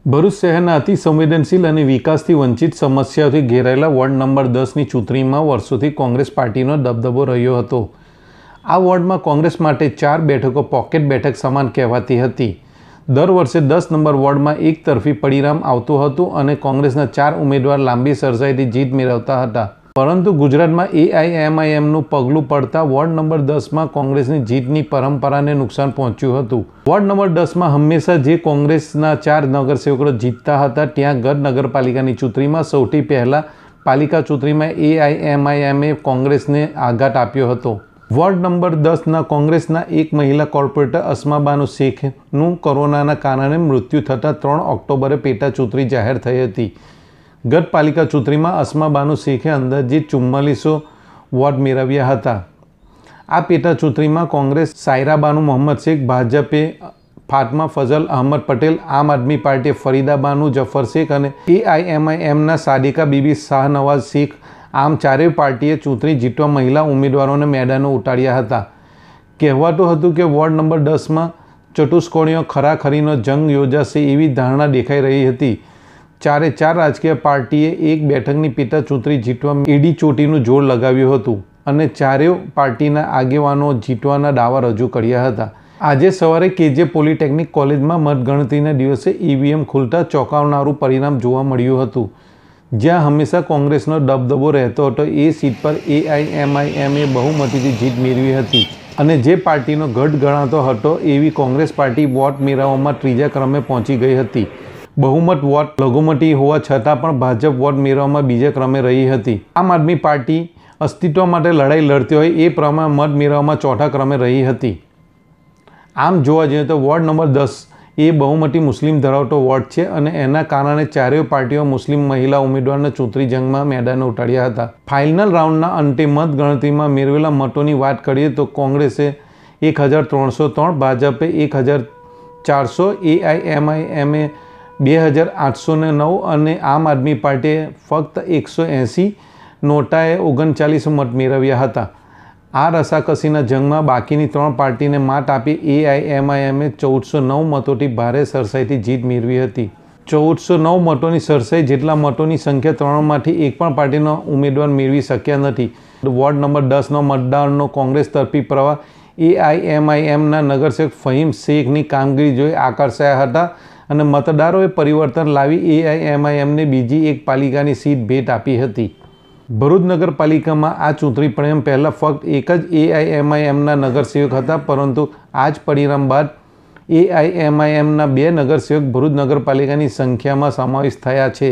ભરૂચ શહેરના અતિ સંવેદનશીલ અને વિકાસથી વંચિત સમસ્યાઓથી ઘેરાયેલા વોર્ડ નંબર 10ની ચૂંટણીમાં વર્ષોથી કોંગ્રેસ પાર્ટીનો દબદબો રહ્યો હતો। આ વોર્ડમાં કોંગ્રેસ માટે 4 બેઠકો પોકેટ બેઠક સમાન કહેવાતી હતી। દર વર્ષે 10 નંબર વોર્ડમાં એક તરફી પરિણામ આવતું હતું અને કોંગ્રેસના 4 ઉમેદવાર લાંબી સરસાઈથી જીત મેળવતા હતા। પરંતુ ગુજરાતમાં એઆઈએમઆઈએમનું પગલું પડતા વોર્ડ નંબર 10માં કોંગ્રેસની જીતની પરંપરાને નુકસાન પહોંચ્યું હતું। વોર્ડ નંબર 10માં હંમેશા જે કોંગ્રેસના 4 નગરસેવકો જીતતા હતા, ત્યાં ગત નગરપાલિકાની ચૂંટણીમાં સૌથી પહેલાં પાલિકા ચૂંટણીમાં એઆઈએમઆઈએમે કોંગ્રેસને આઘાત આપ્યો હતો। વોર્ડ નંબર 10ના કોંગ્રેસના એક મહિલા કોર્પોરેટર અસ્માબાનુ શેખનું કોરોનાના કારણે મૃત્યુ થતાં 3 ઓક્ટોબરે પેટા ચૂંટણી જાહેર થઈ હતી। ગત પાલિકા ચૂંટણીમાં અસ્માબાનુ શેખે અંદાજિત 4400 વોટ મેળવ્યા હતા। આ પેટા ચૂંટણીમાં કોંગ્રેસ સાયરાબાનુ મોહમ્મદ શેખ, ભાજપે ફાતમા ફઝલ અહમદ પટેલ, આમ આદમી પાર્ટીએ ફરીદાબાનુ જફર શેખ અને એઆઈએમઆઈએમના સાદિકા બીબી શાહનવાઝ શેખ, આમ ચારેય પાર્ટીએ ચૂંટણી જીતવા મહિલા ઉમેદવારોને મેદાનો ઉતાર્યા હતા। કહેવાતું હતું કે વોર્ડ નંબર 10માં ચતુષ્કોણીય ખરાખરીનો જંગ યોજાશે એવી ધારણા દેખાઈ રહી હતી। 4 રાજકીય પાર્ટીએ એક બેઠકની પેટા ચૂંટણી જીતવા એડી ચોટીનું જોર લગાવ્યું હતું અને ચારેય પાર્ટીના આગેવાનો જીતવાના દાવા રજૂ કર્યા હતા। આજે સવારે કેજે પોલિટેકનિક કોલેજમાં મતગણતરીના દિવસે ઈવીએમ ખુલતા ચોંકાવનારું પરિણામ જોવા મળ્યું હતું। જ્યાં હંમેશા કોંગ્રેસનો દબદબો રહેતો હતો, એ સીટ પર એઆઈએમઆઈએમે બહુમતીથી જીત મેળવી હતી અને જે પાર્ટીનો ગઢ ગણાતો હતો એવી કોંગ્રેસ પાર્ટી વોટ મેળવવામાં 3જા ક્રમે પહોંચી ગઈ હતી। બહુમત વોટ લઘુમતી હોવા છતાં પણ ભાજપ વોટ મેળવવામાં 2જા ક્રમે રહી હતી। આમ આદમી પાર્ટી અસ્તિત્વ માટે લડાઈ લડતી હોય એ પ્રમાણે મત મેળવવામાં 4થા ક્રમે રહી હતી। આમ જોવા જઈએ તો વોર્ડ નંબર 10 એ બહુમતી મુસ્લિમ ધરાવતો વોર્ડ છે અને એના કારણે ચારેય પાર્ટીઓ મુસ્લિમ મહિલા ઉમેદવારને ચૂંટણી જંગમાં મેદાને ઉતાર્યા હતા। ફાઇનલ રાઉન્ડના અંતે મત ગણતરીમાં મેળવેલા મતોની વાત કરીએ તો કોંગ્રેસે 1303, ભાજપે 1400, એઆઈએમઆઈએમે 2809 અને આમ આદમી પાર્ટીએ ફક્ત 180, નોટાએ 39 મત મેળવ્યા હતા। આ રસાકસીના જંગમાં બાકીની 3 પાર્ટીને માત આપી એઆઈએમઆઈએમે 1409 મતોથી ભારે સરસાઈથી જીત મેળવી હતી। 1409 મતોની સરસાઈ જેટલા મતોની સંખ્યા 3માંથી એક પણ પાર્ટીનો ઉમેદવાર મેળવી શક્યા નથી। વોર્ડ નંબર 10નો મતદારનો કોંગ્રેસ તરફી પ્રવાહ એઆઈએમઆઈએમના નગરસેવક ફહીમ શેખની કામગીરી જોઈ આકર્ષાયા હતા અને મતદારોએ પરિવર્તન લાવી એઆઈએમઆઈએમને બીજી એક પાલિકાની સીટ ભેટ આપી હતી। ભરૂચ નગરપાલિકામાં આ ચૂંટણી પરિણામ પહેલાં ફક્ત એક જ એઆઈએમઆઈએમના નગરસેવક હતા, પરંતુ આ જ પરિણામ બાદ એઆઈએમઆઈએમના 2 નગરસેવક ભરૂચ નગરપાલિકાની સંખ્યામાં સમાવેશ થયા છે।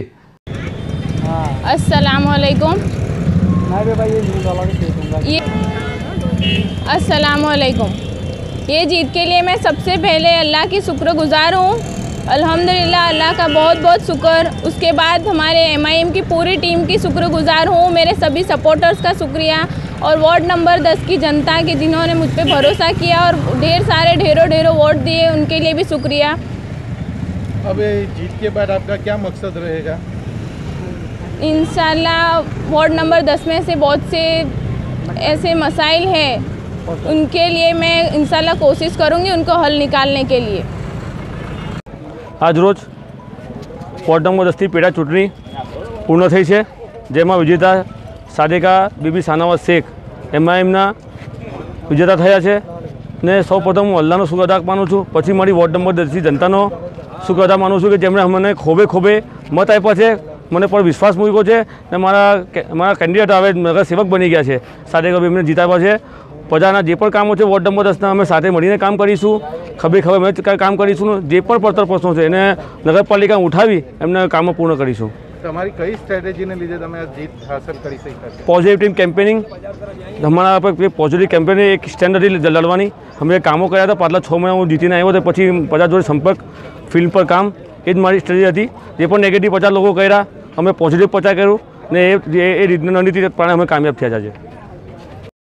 अस्सलामुअलैकुम। ये जीत के लिए मैं सबसे पहले अल्लाह की शुक्रगुजार हूँ। अल्हम्दुलिल्लाह, अल्लाह का बहुत बहुत शुक्र। उसके बाद हमारे एमआईएम की पूरी टीम की शुक्रगुजार हूँ। मेरे सभी सपोर्टर्स का शुक्रिया और वार्ड नंबर 10 की जनता की जिन्होंने मुझ पर भरोसा किया और ढेरों वोट दिए, उनके लिए भी शुक्रिया। अब जीत के बाद आपका क्या मकसद रहेगा? इंशाल्लाह वार्ड नंबर 10 में से बहुत से ऐसे मसाइल हैं, उनके लिए मैं इंशाल्लाह कोशिश करूँगी उनको हल निकालने के लिए। आज रोज वोर्ड नंबर 10 पेटा चूंटणी पूर्ण थई है, जेमां विजेता सादिका बीबी शाहनवाज शेख एमआईएमना विजेता थया छे। ने सौ प्रथम हूँ अल्लाहनो शुक्र अदा मानु छूँ, पछी मारी वोर्ड नंबर 10 जनतानो शुक्र अदा मानु छूँ कि जेमणे अमने खोबे खोबे मत आप्या छे, મને પર વિશ્વાસ મૂક્યો છે ને મારા કેન્ડિડેટ હવે નગર સેવક બની ગયા છે। સાદિકા બીબીને જીતાડવા છે। પ્રજાના જે પણ કામો છે વોર્ડ નંબર 10ના અમે સાથે મળીને કામ કરીશું, ખભે ખભે કામ કરીશું। જે પણ પડતર પ્રશ્નો છે એને નગરપાલિકા ઉઠાવી એમને કામો પૂર્ણ કરીશું। તમારી કઈ સ્ટ્રેટેજીને લીધે તમે આ જીત હાંસલ કરી શક્યા? पॉजिटिव टीम कैंपेनिंग, हमारा पर पॉजिटिव कैंपेनिंग एक स्टैंडर्ड लड़वानी हमें कामों कर्या था। पाछला 6 महीना हूँ जीतीने आव्यो तो पछी प्रजा जोड़े संपर्क फील्ड पर काम ए ज मारी स्ट्रेटेजी थी। जे पण नेगेटिव 50 लोगों कर्या अमे पॉजिटिव 50 कर्युं ने ए रीतना रणनीति प्रमाणे अमे कामयाब थया छे।